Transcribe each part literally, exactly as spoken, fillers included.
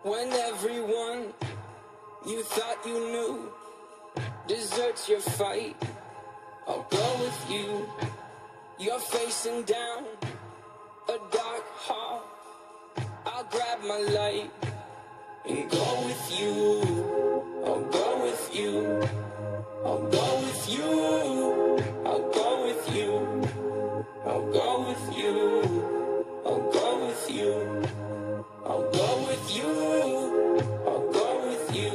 When everyone you thought you knew deserts your fight, I'll go with you. You're facing down a dark hall, I'll grab my light and go with you. I'll go with you. I'll go with you. I'll go with you. I'll go with you. I'll go with you. I'll go with you. I'll go with you.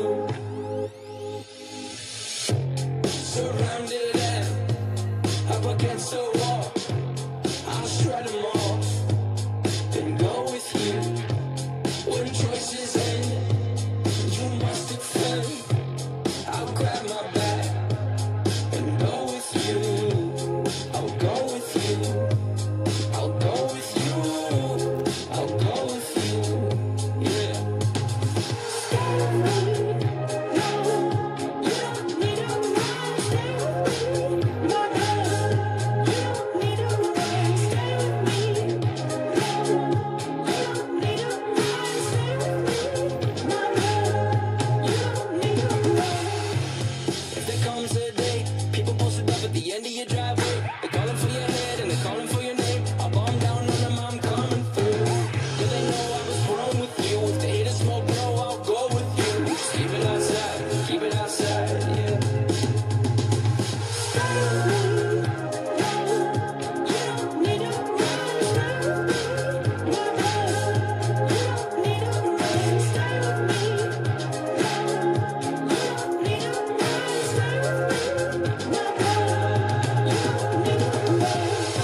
Surrounded and up against the wall, I'll shred them off and go with you. When choices end, you must defend. I'll grab my bag and go with you. I'll go with you. I'll go with you. I'll go with you. Yeah. Stay with me. No, you don't need to run. Stay with me. No, no, you don't need to run. Stay with me. No, you don't need to run. Stay with me. No, no, you don't need to run. If there comes a day, people posted up at the end of your driveway, they're calling for your head and they're calling for your name. I'll bomb down on them, I'm coming through. Do they know I was born with you? If they hate us smoke, bro, I'll go with you. Just keep it outside, keep it outside, yeah. Stay with me. No, you don't need to run. Stay with me. No, no, you don't need to run. Stay with me. No, you don't need to run. Stay with me. No, no, you don't need to run.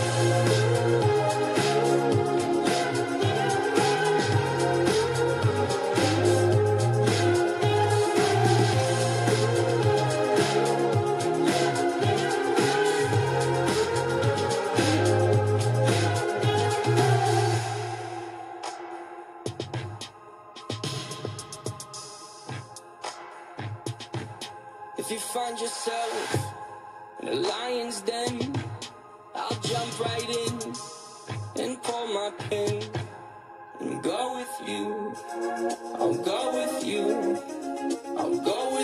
If you find yourself in a lion's den, I'll jump right in and pull my pin and go with you. I'll go with you. I'll go